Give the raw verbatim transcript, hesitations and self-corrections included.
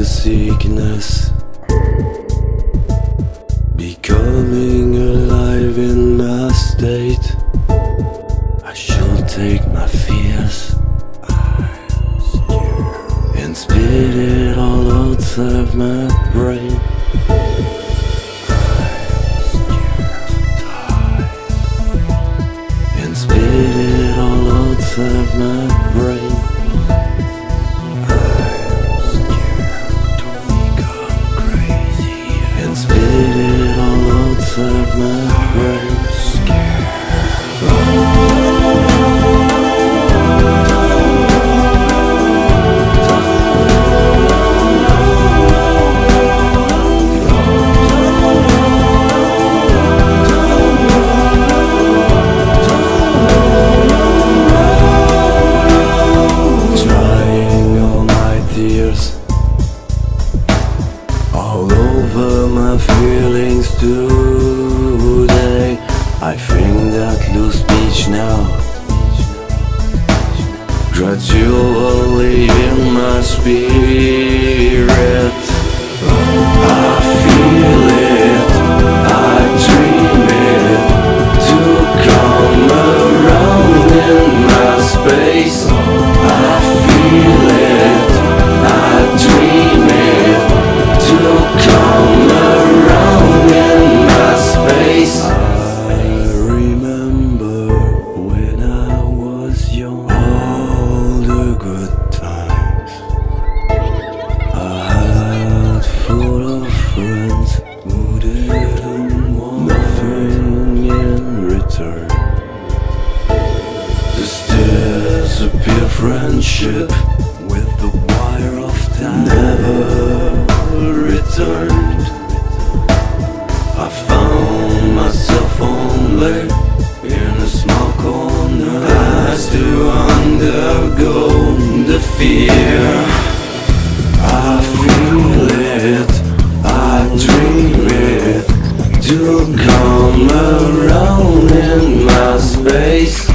the sickness, becoming alive in my state. I should take my fears and spit it all outside my brain. And spit it all outside my brain. And spit it all outside my brain. All over my feelings today, I think that lose speech now, gradually in my spirit. I feel it, I dream it, to come around in my space. I feel it, I dream it, to come around in my space. I remember when I was young, all the good times I had, full of friends who didn't want nothing in return. This disappear friendship with the wire of time never returned. I found myself only in a small corner, as to undergo the fear. I feel it, I dream it, to come around in my space.